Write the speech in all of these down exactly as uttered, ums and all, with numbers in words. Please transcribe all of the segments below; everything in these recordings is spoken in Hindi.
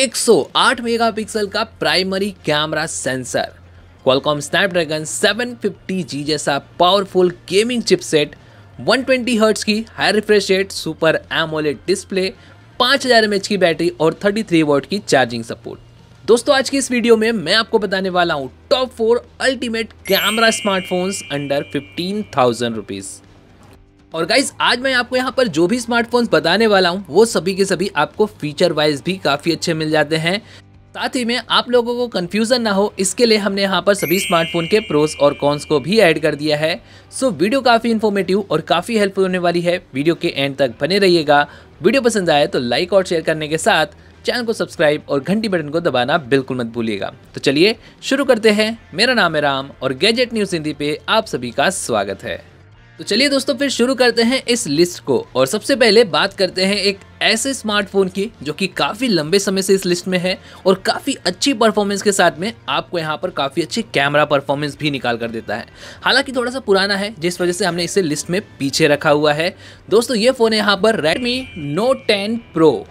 एक सौ आठ मेगापिक्सल का primary camera sensor, Qualcomm Snapdragon seven fifty G जैसा powerful gaming chipset, one twenty hertz की high refresh rate super AMOLED display, पाँच हज़ार एमएच की बैटरी और तैंतीस वॉट की चार्जिंग सपोर्ट। दोस्तों आज की इस वीडियो में मैं आपको बताने वाला हूँ top four ultimate camera smartphones under fifteen thousand rupees. और गाइज आज मैं आपको यहाँ पर जो भी स्मार्टफोन्स बताने वाला हूँ वो सभी के सभी आपको फीचर वाइज भी काफ़ी अच्छे मिल जाते हैं। साथ ही में आप लोगों को कंफ्यूजन ना हो इसके लिए हमने यहाँ पर सभी स्मार्टफोन के प्रोस और कॉन्स को भी ऐड कर दिया है। सो वीडियो काफ़ी इन्फॉर्मेटिव और काफ़ी हेल्पफुल होने वाली है। वीडियो के एंड तक बने रहिएगा। वीडियो पसंद आए तो लाइक और शेयर करने के साथ चैनल को सब्सक्राइब और घंटी बटन को दबाना बिल्कुल मत भूलिएगा। तो चलिए शुरू करते हैं। मेरा नाम है राम और गैजेट न्यूज़ हिंदी पे आप सभी का स्वागत है। तो चलिए दोस्तों फिर शुरू करते हैं इस लिस्ट को। और सबसे पहले बात करते हैं एक ऐसे स्मार्टफोन की जो कि काफ़ी लंबे समय से इस लिस्ट में है और काफ़ी अच्छी परफॉर्मेंस के साथ में आपको यहाँ पर काफ़ी अच्छी कैमरा परफॉर्मेंस भी निकाल कर देता है। हालांकि थोड़ा सा पुराना है जिस वजह से हमने इसे लिस्ट में पीछे रखा हुआ है। दोस्तों ये फ़ोन है यहाँ पर रेडमी नोट टेन प्रो।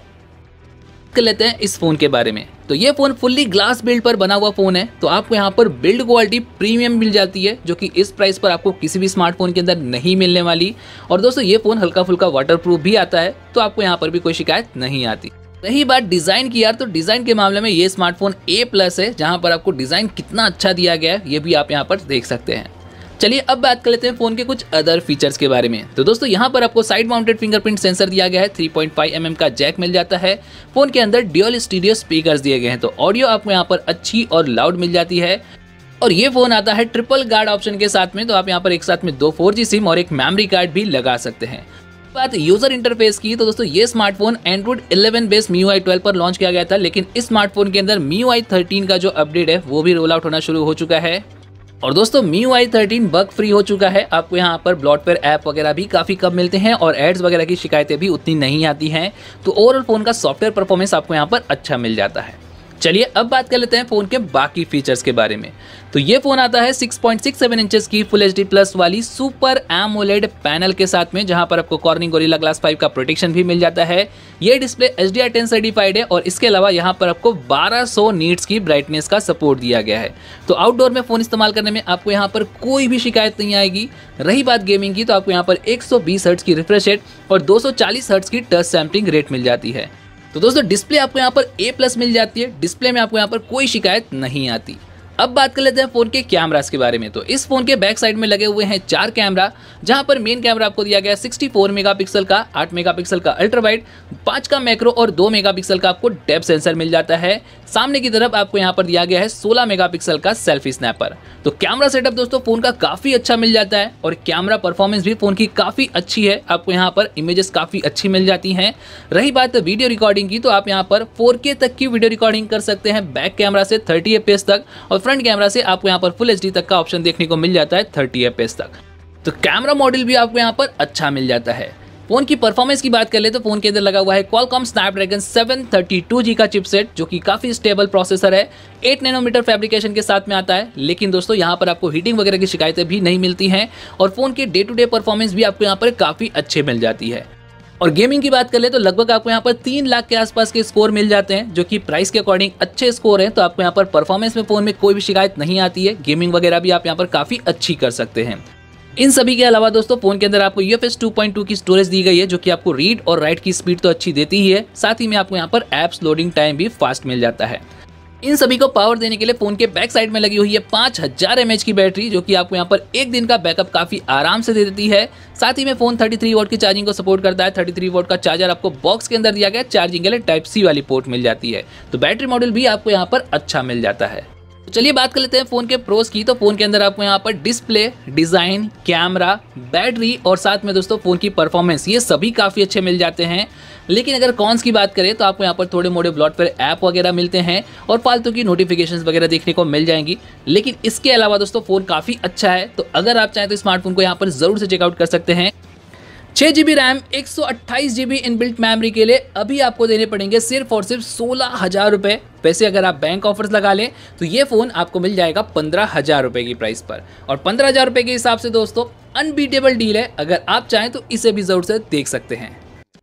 कर लेते हैं इस फोन के बारे में। तो ये फोन फुल्ली ग्लास बिल्ड पर बना हुआ फोन है। तो आपको यहाँ पर बिल्ड क्वालिटी प्रीमियम मिल जाती है जो कि इस प्राइस पर आपको किसी भी स्मार्टफोन के अंदर नहीं मिलने वाली। और दोस्तों ये फोन हल्का फुल्का वाटरप्रूफ भी आता है तो आपको यहाँ पर भी कोई शिकायत नहीं आती। रही बात डिजाइन की यार, तो डिजाइन के मामले में ये स्मार्टफोन ए प्लस है, जहाँ पर आपको डिजाइन कितना अच्छा दिया गया है ये भी आप यहाँ पर देख सकते हैं। चलिए अब बात कर लेते हैं फोन के कुछ अदर फीचर्स के बारे में। तो दोस्तों यहाँ पर आपको साइड माउंटेड फिंगरप्रिंट सेंसर दिया गया है, three point five M M का जैक मिल जाता है। फोन के अंदर ड्यूअल स्टीरियो स्पीकर्स दिए गए हैं तो ऑडियो आपको यहाँ पर अच्छी और लाउड मिल जाती है। और ये फोन आता है ट्रिपल गार्ड ऑप्शन के साथ में, तो आप यहाँ पर एक साथ में दो फोर जी सिम और एक मेमोरी कार्ड भी लगा सकते हैं। बात यूजर इंटरफेस की, तो दोस्तों ये smartphone Android eleven base M I U I twelve पर लॉन्च किया गया था, लेकिन इस स्मार्टफोन के अंदर M I U I thirteen का जो अपडेट है वो भी रोल आउट होना शुरू हो चुका है। और दोस्तों M I U I thirteen bug free हो चुका है। आपको यहाँ पर ब्लॉटवेयर ऐप वगैरह भी काफ़ी कम मिलते हैं और एड्स वगैरह की शिकायतें भी उतनी नहीं आती हैं। तो ओवरऑल फ़ोन का सॉफ्टवेयर परफॉर्मेंस आपको यहाँ पर अच्छा मिल जाता है। चलिए अब बात कर लेते हैं फ़ोन के बाकी फीचर्स के बारे में। तो ये फ़ोन आता है six point six seven inches की फुल एच डी प्लस वाली सुपर एमोलेड पैनल के साथ में, जहां पर आपको कॉर्निंग गोरिल्ला ग्लास फाइव का प्रोटेक्शन भी मिल जाता है। ये display H D R ten certified है और इसके अलावा यहाँ पर आपको बारह सौ नीट्स की ब्राइटनेस का सपोर्ट दिया गया है। तो आउटडोर में फ़ोन इस्तेमाल करने में आपको यहाँ पर कोई भी शिकायत नहीं आएगी। रही बात गेमिंग की, तो आपको यहाँ पर एक सौ बीस हर्ट्ज की रिफ्रेश रेट और दो सौ चालीस हर्ट्ज की टच सैंपलिंग रेट मिल जाती है। तो दोस्तों डिस्प्ले आपको यहाँ पर ए प्लस मिल जाती है। डिस्प्ले में आपको यहाँ पर कोई शिकायत नहीं आती। अब बात कर लेते हैं फ़ोन के कैमरास के बारे में। तो इस फोन के बैक साइड में लगे हुए हैं चार कैमरा, जहां पर मेन कैमरा आपको दिया गया है सिक्सटी फोर मेगापिक्सल का, आठ मेगापिक्सल का अल्ट्रा वाइड, पाँच का मैक्रो और दो मेगापिक्सल का आपको डेप्थ सेंसर मिल जाता है। सामने की तरफ आपको यहाँ पर दिया गया है सोलह मेगापिक्सल का सेल्फी स्नैपर। तो कैमरा सेटअप दोस्तों फोन का काफ़ी अच्छा मिल जाता है और कैमरा परफॉर्मेंस भी फोन की काफ़ी अच्छी है। आपको यहाँ पर इमेजेस काफ़ी अच्छी मिल जाती हैं। रही बात वीडियो रिकॉर्डिंग की, तो आप यहाँ पर फोर के तक की वीडियो रिकॉर्डिंग कर सकते हैं बैक कैमरा से थर्टी एफ पी एस तक, और फ्रंट कैमरा से आपको यहाँ पर फुल एच डी तक का ऑप्शन देखने को मिल जाता है थर्टी एफ पी एस तक। तो कैमरा मॉडल भी आपको यहाँ पर अच्छा मिल जाता है। फोन की परफॉर्मेंस की बात कर ले तो फोन के अंदर लगा हुआ है Qualcomm Snapdragon seven thirty two G का चिपसेट, जो कि काफी स्टेबल प्रोसेसर है। एट नैनोमीटर फैब्रिकेशन के साथ में आता है। लेकिन दोस्तों यहाँ पर आपको हीटिंग वगैरह की शिकायतें भी नहीं मिलती हैं और फोन के डे टू डे परफॉर्मेंस भी आपको यहाँ पर काफी अच्छे मिल जाती है। और गेमिंग की बात कर ले तो लगभग आपको यहाँ पर तीन लाख के आसपास के स्कोर मिल जाते हैं, जो कि प्राइस के अकॉर्डिंग अच्छे स्कोर हैं। तो आपको यहाँ पर परफॉर्मेंस में फोन में कोई भी शिकायत नहीं आती है। गेमिंग वगैरह भी आप यहाँ पर काफी अच्छी कर सकते हैं। इन सभी के अलावा दोस्तों फोन के अंदर आपको U F S two point two की स्टोरेज दी गई है, जो कि आपको रीड और राइट की स्पीड तो अच्छी देती ही है, साथ ही में आपको यहाँ पर एप्स लोडिंग टाइम भी फास्ट मिल जाता है। इन सभी को पावर देने के लिए फोन के बैक साइड में लगी हुई है पाँच हज़ार एम एच की बैटरी, जो कि आपको यहाँ पर एक दिन का बैकअप काफी आराम से दे देती है। साथ ही में फोन तैंतीस वोल्ट की चार्जिंग को सपोर्ट करता है। तैंतीस वोल्ट का चार्जर आपको बॉक्स के अंदर दिया गया, चार्जिंग के लिए टाइप सी वाली पोर्ट मिल जाती है। तो बैटरी मॉडल भी आपको यहाँ पर अच्छा मिल जाता है। तो चलिए बात कर लेते हैं फोन के प्रोस की। तो फोन के अंदर आपको यहाँ पर डिस्प्ले, डिजाइन, कैमरा, बैटरी और साथ में दोस्तों फोन की परफॉर्मेंस ये सभी काफी अच्छे मिल जाते हैं। लेकिन अगर कॉन्स की बात करें तो आपको यहाँ पर थोड़े मोड़े ब्लॉटवेयर ऐप वगैरह मिलते हैं और फालतू की नोटिफिकेशंस वगैरह देखने को मिल जाएंगी। लेकिन इसके अलावा दोस्तों फोन काफी अच्छा है। तो अगर आप चाहें तो स्मार्टफोन को यहाँ पर जरूर से चेकआउट कर सकते हैं। छह जीबी रैम, एक सौ अट्ठाईस जीबी इनबिल्ट मेमोरी के लिए अभी आपको देने पड़ेंगे सिर्फ और सिर्फ सोलह हजार रुपये। वैसे अगर आप बैंक ऑफर्स लगा लें तो ये फ़ोन आपको मिल जाएगा पंद्रह हजार रुपये की प्राइस पर। और पंद्रह हजार रुपये के हिसाब से दोस्तों अनबीटेबल डील है। अगर आप चाहें तो इसे भी ज़रूर से देख सकते हैं।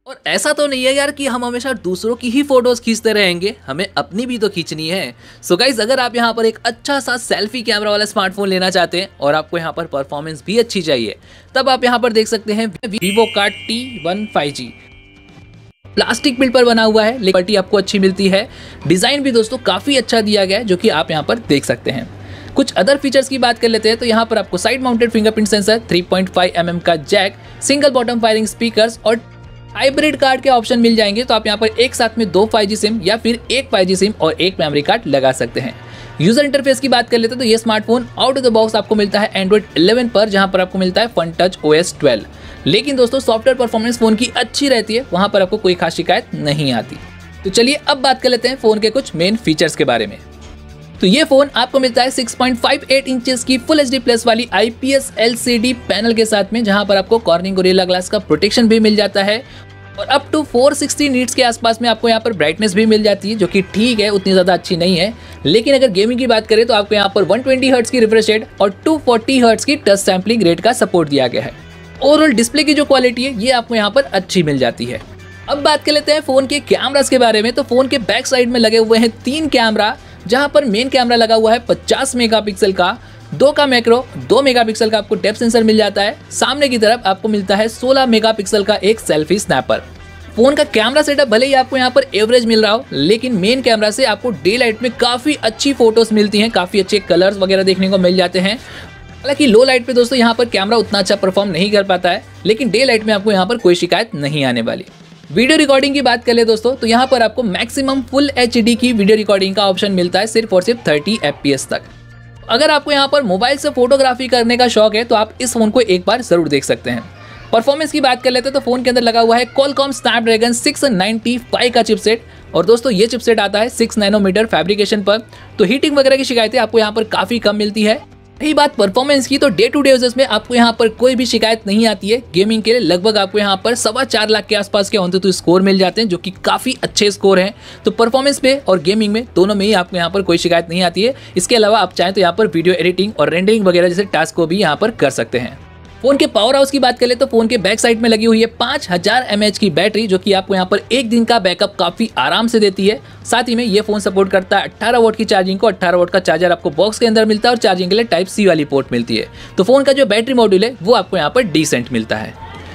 और ऐसा तो नहीं है यार कि हम हमेशा दूसरों की ही फोटोज खींचते रहेंगे, हमें अपनी भी तो खींचनी है। सो गाइज, अगर आप यहाँ पर एक अच्छा सा सेल्फी कैमरा वाला स्मार्टफोन लेना चाहते हैं और आपको यहाँ पर परफॉर्मेंस भी अच्छी चाहिए, तब आप यहाँ पर देख सकते हैं वीवो का T one five G. Plastic build पर बना हुआ है, लेकिन क्वालिटी आपको अच्छी मिलती है। डिजाइन भी दोस्तों काफी अच्छा दिया गया है, जो कि आप यहाँ पर देख सकते हैं। कुछ अदर फीचर्स की बात कर लेते हैं तो यहाँ पर आपको side mounted fingerprint sensor, three point five M M का jack, single bottom firing speakers और हाइब्रिड कार्ड के ऑप्शन मिल जाएंगे। तो आप यहाँ पर एक साथ में दो फाइव जी सिम या फिर एक फाइव जी सिम और एक मेमोरी कार्ड लगा सकते हैं। यूजर इंटरफेस की बात कर लेते हैं तो ये smartphone out of the box आपको मिलता है एंड्रॉइड इलेवन पर, जहां पर आपको मिलता है Funtouch O S twelve. लेकिन दोस्तों सॉफ्टवेयर परफॉर्मेंस फोन की अच्छी रहती है, वहां पर आपको कोई खास शिकायत नहीं आती। तो चलिए अब बात कर लेते हैं फोन के कुछ मेन फीचर्स के बारे में। तो ये फोन आपको मिलता है six point five eight inches की फुल एच डी प्लस वाली I P S L C D panel के साथ में, जहां पर आपको कॉर्निंग गोरिल्ला ग्लास का प्रोटेक्शन भी मिल जाता है और up to four sixty nits के आसपास में आपको यहाँ पर ब्राइटनेस भी मिल जाती है, जो कि ठीक है, उतनी ज़्यादा अच्छी नहीं है। लेकिन अगर गेमिंग की बात करें तो आपको यहाँ पर वन ट्वेंटी हर्ट्ज की रिफ्रेश रेट और टू फोर्टी हर्ट्ज की टच सैम्पलिंग रेट का सपोर्ट दिया गया है। ओवरऑल डिस्प्ले की जो क्वालिटी है ये आपको यहाँ पर अच्छी मिल जाती है। अब बात कर लेते हैं फोन के कैमरास के बारे में। तो फोन के बैक साइड में लगे हुए हैं तीन कैमरा, जहाँ पर मेन कैमरा लगा हुआ है पचास मेगापिक्सल का, दो का मैक्रो, दो मेगापिक्सल का आपको डेप्थ सेंसर मिल जाता है। सामने की तरफ आपको मिलता है सोलह मेगापिक्सल का एक सेल्फी स्नैपर। फोन का कैमरा सेटअप भले ही आपको यहाँ पर एवरेज मिल रहा हो, लेकिन मेन कैमरा से आपको डे लाइट में काफी अच्छी फोटोज मिलती हैं, काफी अच्छे कलर्स वगैरह देखने को मिल जाते हैं। हालांकि लो लाइट पे दोस्तों यहाँ पर कैमरा उतना अच्छा परफॉर्म नहीं कर पाता है, लेकिन डे लाइट में आपको यहाँ पर कोई शिकायत नहीं आने वाली। वीडियो रिकॉर्डिंग की बात कर ले दोस्तों तो यहाँ पर आपको मैक्सिमम फुल एच डी की वीडियो रिकॉर्डिंग का ऑप्शन मिलता है, सिर्फ और सिर्फ थर्टी एफ पी एस तक। अगर आपको यहाँ पर मोबाइल से फोटोग्राफी करने का शौक है तो आप इस फोन को एक बार जरूर देख सकते हैं। परफॉर्मेंस की बात कर लेते हैं तो फोन के अंदर लगा हुआ है Qualcomm Snapdragon six ninety five का चिपसेट, और दोस्तों ये चिपसेट आता है सिक्स नैनोमीटर फैब्रिकेशन पर, तो हीटिंग वगैरह की शिकायतें आपको यहाँ पर काफी कम मिलती है। रही बात परफॉर्मेंस की तो डे टू डे यूजेस में आपको यहाँ पर कोई भी शिकायत नहीं आती है। गेमिंग के लिए लगभग आपको यहाँ पर सवा चार लाख के आसपास के ऑनटू स्कोर मिल जाते हैं, जो कि काफी अच्छे स्कोर हैं। तो परफॉर्मेंस पे और गेमिंग में दोनों में ही आपको यहाँ पर कोई शिकायत नहीं आती है। इसके अलावा आप चाहें तो यहाँ पर वीडियो एडिटिंग और रेंडरिंग वगैरह जैसे टास्क को भी यहाँ पर कर सकते हैं। फोन के पावर हाउस की बात करें तो फोन के बैक साइड में लगी हुई है पाँच हज़ार एम एच की बैटरी, जो कि आपको यहाँ पर एक दिन का बैकअप काफी आराम से देती है। साथ ही में ये फोन सपोर्ट करता है अठारह वोल्ट की चार्जिंग को। अठारह वोल्ट का चार्जर आपको बॉक्स के अंदर मिलता है और चार्जिंग के लिए टाइप सी वाली पोर्ट मिलती है। तो फोन का जो बैटरी मॉड्यूल है वो आपको यहाँ पर डिसेंट मिलता है।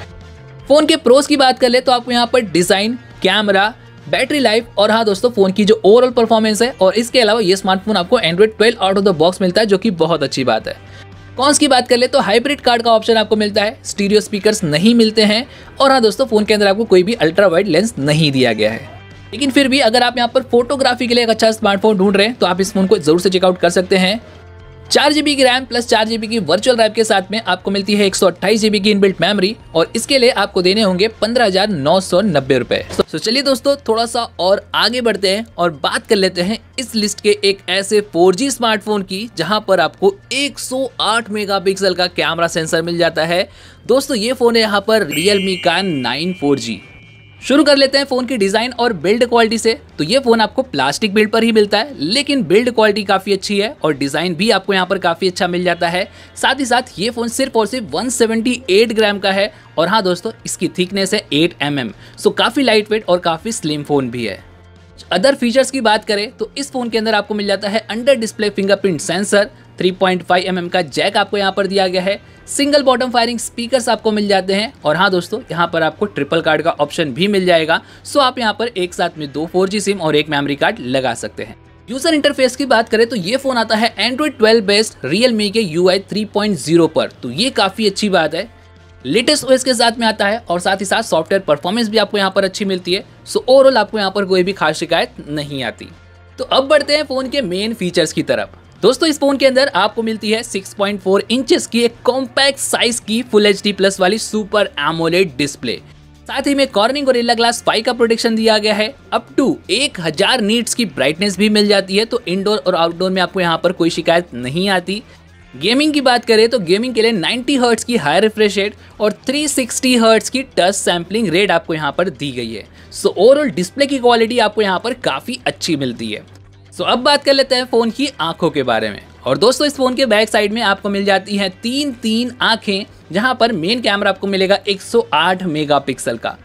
फोन के प्रोस की बात कर ले तो आपको यहाँ पर डिजाइन, कैमरा, बैटरी लाइफ और हाँ दोस्तों फोन की जो ओवरऑल परफॉर्मेंस है, और इसके अलावा ये स्मार्टफोन आपको Android twelve out of the box मिलता है, जो कि बहुत अच्छी बात है। कॉन्स की बात कर ले तो हाइब्रिड कार्ड का ऑप्शन आपको मिलता है, स्टीरियो स्पीकर्स नहीं मिलते हैं, और हाँ दोस्तों फोन के अंदर आपको कोई भी अल्ट्रा वाइड लेंस नहीं दिया गया है। लेकिन फिर भी अगर आप यहाँ पर फोटोग्राफी के लिए एक अच्छा स्मार्टफोन ढूंढ रहे हैं तो आप इस फोन को जरूर से चेकआउट कर सकते हैं। चार जीबी की रैम प्लस चार जीबी की वर्चुअल ड्राइव के साथ में आपको मिलती है एक सौ अट्ठाईस जीबी की इनबिल्ट मेमोरी, और इसके लिए आपको देने होंगे पंद्रह हजार नौ सौ नब्बे रुपए। तो चलिए दोस्तों थोड़ा सा और आगे बढ़ते हैं और बात कर लेते हैं इस लिस्ट के एक ऐसे फोर जी स्मार्टफोन की जहां पर आपको एक सौ आठ मेगापिक्सल का कैमरा सेंसर मिल जाता है। दोस्तों ये फोन है यहाँ पर Realme का नाइन फोर जी। शुरू कर लेते हैं फोन की डिजाइन और बिल्ड क्वालिटी से। तो ये फोन आपको प्लास्टिक बिल्ड पर ही मिलता है, लेकिन बिल्ड क्वालिटी काफी अच्छी है और डिजाइन भी आपको यहाँ पर काफी अच्छा मिल जाता है। साथ ही साथ ये फोन सिर्फ और सिर्फ एक सौ अठहत्तर ग्राम का है, और हाँ दोस्तों इसकी थिकनेस है एट एम एम, सो काफी लाइट वेट और काफी स्लिम फोन भी है। अदर फीचर्स की बात करें तो इस फोन के अंदर आपको मिल जाता है under display fingerprint sensor, three point five M M का जैक आपको यहाँ पर दिया गया है, सिंगल बॉटम फायरिंग स्पीकर्स आपको मिल जाते हैं, और हाँ दोस्तों यहाँ पर आपको ट्रिपल कार्ड का ऑप्शन भी मिल जाएगा। सो आप यहाँ पर एक साथ में दो फोर जी सिम और एक मेमोरी कार्ड लगा सकते हैं। यूजर इंटरफेस की बात करें तो ये फोन आता है एंड्रॉइड ट्वेल्व बेस्ड Realme के U I three point zero पर, तो ये काफी अच्छी बात है। लेटेस्ट ओएस के साथ में आता है और साथ ही साथ सॉफ्टवेयर परफॉर्मेंस भी आपको यहाँ पर अच्छी मिलती है। सो ओवरऑल आपको यहाँ पर कोई भी खास शिकायत नहीं आती। तो अब बढ़ते हैं फोन के मेन फीचर्स की तरफ। दोस्तों इस फोन के अंदर आपको मिलती है सिक्स पॉइंट फोर इंचेस की एक कॉम्पैक्ट साइज की फुल एच डी प्लस वाली सुपर एमोलेड डिस्प्ले। साथ ही में कॉर्निंग गोरिल्ला ग्लास फाइव का प्रोटेक्शन दिया गया है। अप टू एक हज़ार नीट्स की ब्राइटनेस भी मिल जाती है, तो इंडोर और आउटडोर में आपको यहाँ पर कोई शिकायत नहीं आती। गेमिंग की बात करें तो गेमिंग के लिए नाइंटी हर्ट्ज की हाई रिफ्रेश रेट और थ्री सिक्सटी हर्ट्ज की टच सैम्पलिंग रेट आपको यहाँ पर दी गई है। सो ओवरऑल डिस्प्ले की क्वालिटी आपको यहाँ पर काफी अच्छी मिलती है। सो अब बात कर लेते हैं फोन की आंखों के बारे में। और दोस्तों इस फोन के बैक साइड में आपको मिल जाती हैं तीन तीन आंखें, जहां पर मेन कैमरा आपको मिलेगा एक सौ आठ मेगापिक्सल का।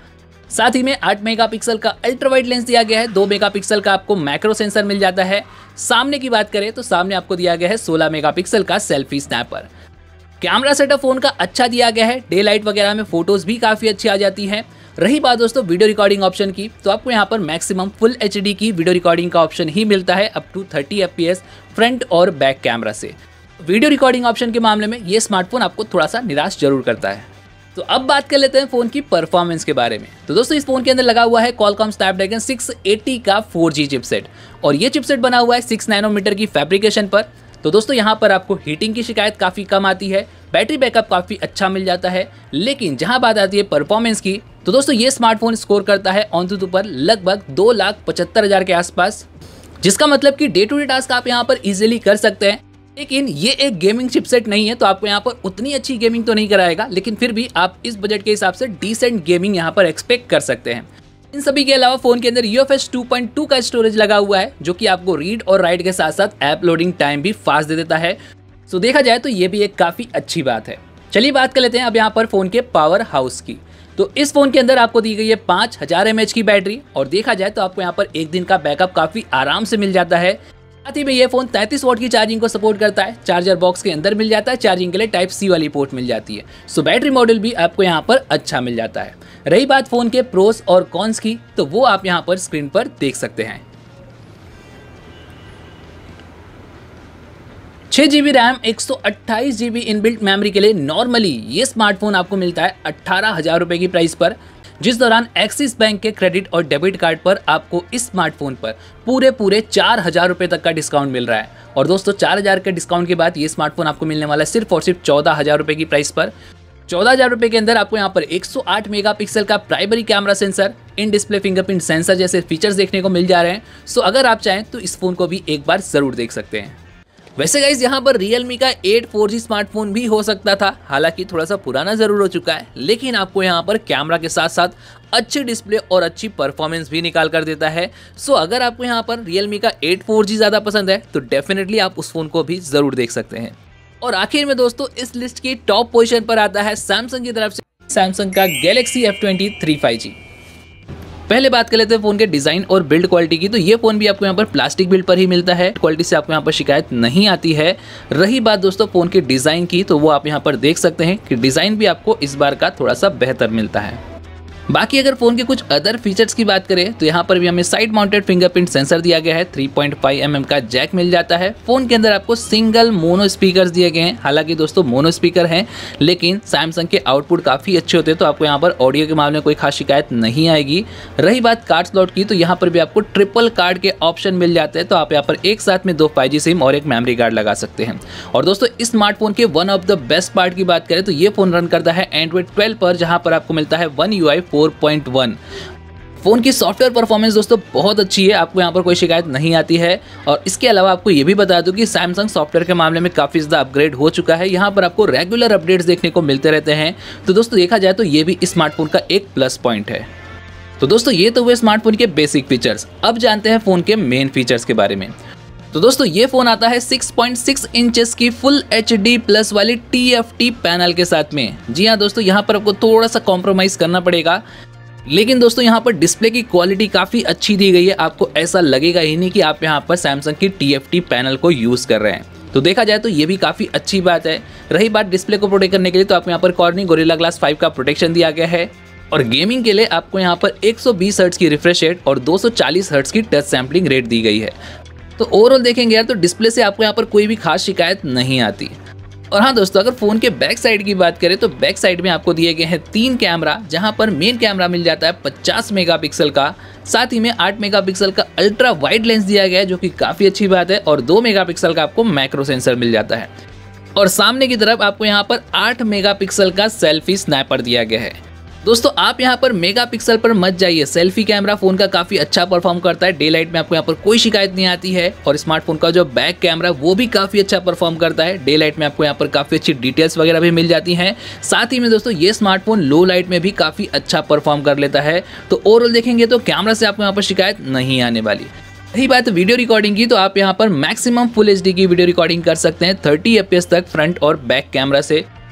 साथ ही में आठ मेगापिक्सल का अल्ट्रा वाइड लेंस दिया गया है, दो मेगापिक्सल का आपको मैक्रो सेंसर मिल जाता है। सामने की बात करें तो सामने आपको दिया गया है सोलह मेगापिक्सल का selfie snapper. Camera setup phone का अच्छा दिया गया है, डे लाइट वगैरह में फोटोज भी काफी अच्छी आ जाती हैं। रही बात दोस्तों वीडियो रिकॉर्डिंग ऑप्शन की, तो आपको यहाँ पर मैक्सिमम फुल एचडी की वीडियो रिकॉर्डिंग का ऑप्शन ही मिलता है up to thirty FPS front और बैक कैमरा से। वीडियो रिकॉर्डिंग ऑप्शन के मामले में ये स्मार्टफोन आपको थोड़ा सा निराश जरूर करता है। तो अब बात कर लेते हैं फोन की परफॉर्मेंस के बारे में। तो दोस्तों इस फोन के अंदर लगा हुआ है Qualcomm Snapdragon सिक्स एटी का फोर जी चिपसेट, और ये चिपसेट बना हुआ है सिक्स नैनोमीटर की फैब्रिकेशन पर। तो दोस्तों यहाँ पर आपको हीटिंग की शिकायत काफ़ी कम आती है, बैटरी बैकअप काफ़ी अच्छा मिल जाता है। लेकिन जहाँ बात आती है परफॉर्मेंस की, तो दोस्तों ये स्मार्टफोन स्कोर करता है ऑनटूटू पर लगभग दो लाख पचहत्तर हज़ार के आसपास, जिसका मतलब कि डे टू डे टास्क आप यहाँ पर इजीली कर सकते हैं। लेकिन ये एक गेमिंग चिपसेट नहीं है, तो आपको यहाँ पर उतनी अच्छी गेमिंग तो नहीं कराएगा, लेकिन फिर भी आप इस बजट के हिसाब से डिसेंट गेमिंग यहाँ पर एक्सपेक्ट कर सकते हैं। इन सभी के अलावा फोन के अंदर U F S two point two का स्टोरेज लगा हुआ है, जो कि आपको रीड और राइट के साथ साथ ऐप लोडिंग टाइम भी फास्ट दे देता है। सो देखा जाए तो ये भी एक काफ़ी अच्छी बात है। चलिए बात कर लेते हैं अब यहाँ पर फ़ोन के पावर हाउस की। तो इस फ़ोन के अंदर आपको दी गई है पाँच हज़ार एम एच की बैटरी, और देखा जाए तो आपको यहाँ पर एक दिन का बैकअप काफ़ी आराम से मिल जाता है। साथ ही में ये फ़ोन तैंतीस वॉट की चार्जिंग को सपोर्ट करता है, चार्जर बॉक्स के अंदर मिल जाता है, चार्जिंग के लिए टाइप सी वाली पोर्ट मिल जाती है। सो बैटरी मॉडल भी आपको यहाँ पर अच्छा मिल जाता है। रही बात फ़ोन के प्रोस और कॉन्स की, तो वो आप यहाँ पर स्क्रीन पर देख सकते हैं। छह जीबी रैम, एक सौ अट्ठाईस जीबी इनबिल्ट मेमोरी के लिए नॉर्मली ये स्मार्टफोन आपको मिलता है अट्ठारह हज़ार रुपये की प्राइस पर, जिस दौरान एक्सिस बैंक के क्रेडिट और डेबिट कार्ड पर आपको इस स्मार्टफोन पर पूरे पूरे चार हज़ार रुपये तक का डिस्काउंट मिल रहा है। और दोस्तों चार हज़ार के डिस्काउंट के बाद ये स्मार्टफोन आपको मिलने वाला है सिर्फ और सिर्फ चौदह हज़ार रुपये की प्राइस पर। चौदह हज़ार रुपये के अंदर आपको यहाँ पर एक सौ आठ मेगापिक्सल का primary camera sensor, in display fingerprint sensor जैसे फीचर्स देखने को मिल जा रहे हैं। सो अगर आप चाहें तो इस फोन को भी एक बार ज़रूर देख सकते हैं। वैसे गाइस यहाँ पर Realme का एट फोर जी स्मार्टफोन भी हो सकता था, हालांकि थोड़ा सा पुराना ज़रूर हो चुका है, लेकिन आपको यहाँ पर कैमरा के साथ साथ अच्छी डिस्प्ले और अच्छी परफॉर्मेंस भी निकाल कर देता है। सो अगर आपको यहाँ पर Realme का एट फोर जी ज़्यादा पसंद है तो डेफिनेटली आप उस फ़ोन को भी ज़रूर देख सकते हैं। और आखिर में दोस्तों इस लिस्ट की टॉप पोजीशन पर आता है सैमसंग की तरफ से सैमसंग का Galaxy F twenty three five G. पहले बात कर लेते हैं फोन के डिजाइन और बिल्ड क्वालिटी की। तो ये फोन भी आपको यहाँ पर प्लास्टिक बिल्ड पर ही मिलता है, क्वालिटी से आपको यहाँ पर शिकायत नहीं आती है। रही बात दोस्तों फोन के डिजाइन की, तो वो आप यहाँ पर देख सकते हैं कि डिजाइन भी आपको इस बार का थोड़ा सा बेहतर मिलता है। बाकी अगर फोन के कुछ अदर फीचर्स की बात करें तो यहाँ पर भी हमें साइड माउंटेड फिंगरप्रिंट सेंसर दिया गया है, three point five M M का जैक मिल जाता है। फोन के अंदर आपको सिंगल मोनो स्पीकर्स दिए गए हैं, हालांकि दोस्तों मोनो स्पीकर हैं, लेकिन सैमसंग के आउटपुट काफ़ी अच्छे होते हैं, तो आपको यहाँ पर ऑडियो के मामले में कोई खास शिकायत नहीं आएगी। रही बात कार्ड स्लॉट की, तो यहाँ पर भी आपको ट्रिपल कार्ड के ऑप्शन मिल जाते हैं, तो आप यहाँ पर एक साथ में दो फाइव जी सिम और एक मेमोरी कार्ड लगा सकते हैं। और दोस्तों इस स्मार्टफोन के one of the best part की बात करें तो ये फोन रन करता है एंड्रॉइड ट्वेल्व पर, जहाँ पर आपको मिलता है one U I four point one. Phone की सॉफ्टवेयर परफॉर्मेंस दोस्तों बहुत अच्छी है, आपको यहाँ पर कोई शिकायत नहीं आती है। और इसके अलावा आपको ये भी बता दूं कि सैमसंग सॉफ्टवेयर के मामले में काफ़ी ज़्यादा अपग्रेड हो चुका है, यहाँ पर आपको रेगुलर अपडेट्स देखने को मिलते रहते हैं। तो दोस्तों देखा जाए तो ये भी इस स्मार्टफोन का एक प्लस पॉइंट है। तो दोस्तों ये तो हुए स्मार्टफोन के बेसिक फीचर्स। अब जानते हैं फोन के मेन फीचर्स के बारे में। तो दोस्तों ये फोन आता है सिक्स पॉइंट सिक्स इंचेस की फुल एच डी प्लस वाली टी एफ टी पैनल के साथ में। जी हाँ दोस्तों, यहाँ पर आपको थोड़ा सा कॉम्प्रोमाइज़ करना पड़ेगा, लेकिन दोस्तों यहाँ पर डिस्प्ले की क्वालिटी काफ़ी अच्छी दी गई है, आपको ऐसा लगेगा ही नहीं कि आप यहाँ पर सैमसंग की टी एफ टी पैनल को यूज़ कर रहे हैं। तो देखा जाए तो ये भी काफ़ी अच्छी बात है। रही बात डिस्प्ले को प्रोटेक्ट करने के लिए, तो आपको यहाँ पर कॉर्निंग गोरिल्ला ग्लास फाइव का प्रोटेक्शन दिया गया है। और गेमिंग के लिए आपको यहाँ पर एक सौ बीस हर्ट्ज की रिफ्रेश रेट और दो सौ चालीस हर्ट्ज की टच सैम्पलिंग रेट दी गई है। तो ओवरऑल देखेंगे यार तो डिस्प्ले से आपको यहाँ पर कोई भी खास शिकायत नहीं आती। और हाँ दोस्तों, अगर फ़ोन के बैक साइड की बात करें तो बैक साइड में आपको दिए गए हैं तीन कैमरा, जहां पर मेन कैमरा मिल जाता है पचास मेगापिक्सल का, साथ ही में आठ मेगापिक्सल का अल्ट्रा वाइड लेंस दिया गया है, जो कि काफ़ी अच्छी बात है, और दो मेगापिक्सल का आपको मैक्रो सेंसर मिल जाता है। और सामने की तरफ आपको यहाँ पर आठ मेगापिक्सल का सेल्फी स्नैपर दिया गया है। दोस्तों आप यहाँ पर मेगापिक्सल पर मत जाइए, सेल्फी कैमरा फोन का काफी अच्छा परफॉर्म करता है, डे लाइट में आपको यहाँ पर कोई शिकायत नहीं आती है। और स्मार्टफोन का जो बैक कैमरा वो भी काफी अच्छा परफॉर्म करता है, डे लाइट में आपको यहाँ पर काफी अच्छी डिटेल्स वगैरह भी मिल जाती हैं। साथ ही में दोस्तों ये स्मार्टफोन लो लाइट में भी काफी अच्छा परफॉर्म कर लेता है। तो ओवरऑल देखेंगे तो कैमरा से आपको यहाँ पर शिकायत नहीं आने वाली। रही बात वीडियो रिकॉर्डिंग की, तो आप यहाँ पर मैक्सिमम फुल एच डी की वीडियो रिकॉर्डिंग कर सकते हैं थर्टी एफ पी एस तक फ्रंट और बैक कैमरा से।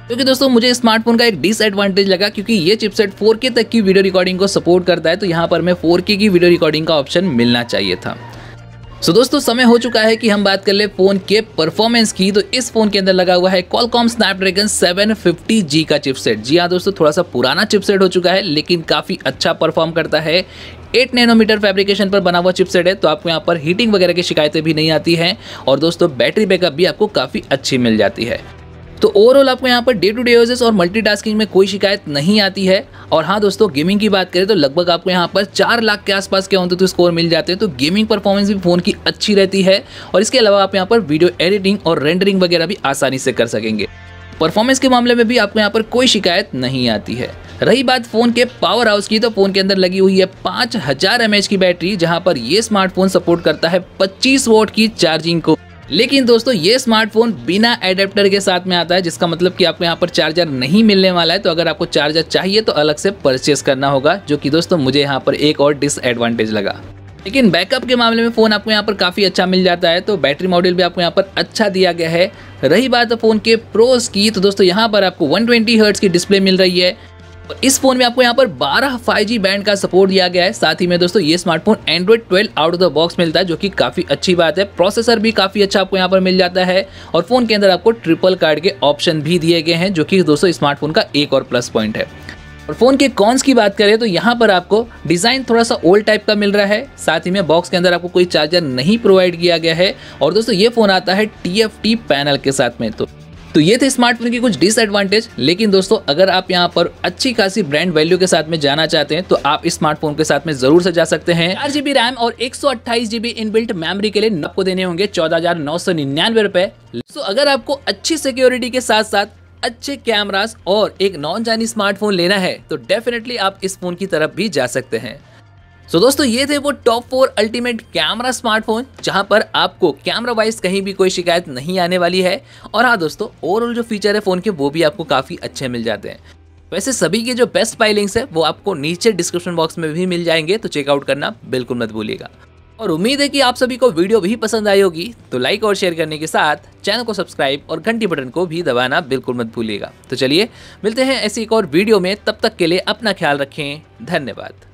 क्योंकि दोस्तों मुझे स्मार्टफोन का एक डिसएडवांटेज लगा, क्योंकि ये चिपसेट फोर के तक की वीडियो रिकॉर्डिंग को सपोर्ट करता है, तो यहाँ पर मैं फोर के की वीडियो रिकॉर्डिंग का ऑप्शन मिलना चाहिए था। सो so, दोस्तों समय हो चुका है कि हम बात कर ले फोन के परफॉर्मेंस की। तो इस फोन के अंदर लगा हुआ है Qualcomm Snapdragon seven fifty G का चिपसेट। जी हाँ दोस्तों, थोड़ा सा पुराना चिपसेट हो चुका है, लेकिन काफ़ी अच्छा परफॉर्म करता है। एट नैनोमीटर फैब्रिकेशन पर बना हुआ चिपसेट है, तो आपको यहाँ पर हीटिंग वगैरह की शिकायतें भी नहीं आती हैं, और दोस्तों बैटरी बैकअप भी आपको काफ़ी अच्छी मिल जाती है। तो ओवरऑल आपको यहाँ पर डे टू डे यूजेस और मल्टीटास्किंग में कोई शिकायत नहीं आती है। और हाँ दोस्तों, गेमिंग की बात करें तो लगभग आपको यहाँ पर चार लाख के आसपास के ऑन तो स्कोर मिल जाते हैं, तो गेमिंग परफॉर्मेंस भी फ़ोन की अच्छी रहती है। और इसके अलावा आप यहाँ पर वीडियो एडिटिंग और रेंडरिंग वगैरह भी आसानी से कर सकेंगे। परफॉर्मेंस के मामले में भी आपको यहाँ पर कोई शिकायत नहीं आती है। रही बात फ़ोन के पावर हाउस की, तो फ़ोन के अंदर लगी हुई है पाँच हज़ार एम एच की बैटरी, जहाँ पर ये स्मार्टफोन सपोर्ट करता है पच्चीस वोट की चार्जिंग को। लेकिन दोस्तों ये स्मार्टफोन बिना एडेप्टर के साथ में आता है, जिसका मतलब कि आपको यहाँ पर चार्जर नहीं मिलने वाला है। तो अगर आपको चार्जर चाहिए तो अलग से परचेस करना होगा, जो कि दोस्तों मुझे यहाँ पर एक और डिसएडवांटेज लगा। लेकिन बैकअप के मामले में फ़ोन आपको यहाँ पर काफ़ी अच्छा मिल जाता है, तो बैटरी मॉडल भी आपको यहाँ पर अच्छा दिया गया है। रही बात फ़ोन के प्रोस की, तो दोस्तों यहाँ पर आपको वन ट्वेंटी हर्ट्ज की डिस्प्ले मिल रही है। इस फोन में आपको यहाँ पर बारह फाइव जी बैंड का सपोर्ट दिया गया है। साथ ही में दोस्तों ये smartphone Android twelve out of the box मिलता है, जो कि काफ़ी अच्छी बात है। प्रोसेसर भी काफ़ी अच्छा आपको यहाँ पर मिल जाता है, और फ़ोन के अंदर आपको ट्रिपल कार्ड के ऑप्शन भी दिए गए हैं, जो कि दोस्तों स्मार्टफोन का एक और प्लस पॉइंट है। और फ़ोन के कॉन्स की बात करें तो यहाँ पर आपको डिज़ाइन थोड़ा सा ओल्ड टाइप का मिल रहा है। साथ ही में बॉक्स के अंदर आपको कोई चार्जर नहीं प्रोवाइड किया गया है, और दोस्तों ये फ़ोन आता है टी एफ टी पैनल के साथ में। तो तो ये थे स्मार्टफोन की कुछ डिसएडवांटेज। लेकिन दोस्तों अगर आप यहाँ पर अच्छी खासी ब्रांड वैल्यू के साथ में जाना चाहते हैं, तो आप इस स्मार्टफोन के साथ में जरूर से जा सकते हैं। चार जीबी रैम और एक सौ अट्ठाईस जीबी इनबिल्ट मेमोरी के लिए आपको देने होंगे चौदह हजार नौ सौ निन्यानवे रुपए। तो अगर आपको अच्छी सिक्योरिटी के साथ साथ अच्छे कैमरास और एक नॉन चाइनीज स्मार्टफोन लेना है, तो डेफिनेटली आप इस फोन की तरफ भी जा सकते हैं। सो so, दोस्तों ये थे वो top four ultimate camera smartphone, जहां पर आपको कैमरा वाइज कहीं भी कोई शिकायत नहीं आने वाली है। और हाँ दोस्तों, ओवरऑल जो फीचर है फ़ोन के वो भी आपको काफ़ी अच्छे मिल जाते हैं। वैसे सभी के जो बेस्ट बाय लिंक्स है वो आपको नीचे डिस्क्रिप्शन बॉक्स में भी मिल जाएंगे, तो चेकआउट करना बिल्कुल मत भूलिएगा। और उम्मीद है कि आप सभी को वीडियो भी पसंद आई होगी, तो लाइक और शेयर करने के साथ चैनल को सब्सक्राइब और घंटी बटन को भी दबाना बिल्कुल मत भूलिएगा। तो चलिए मिलते हैं ऐसी एक और वीडियो में, तब तक के लिए अपना ख्याल रखें। धन्यवाद।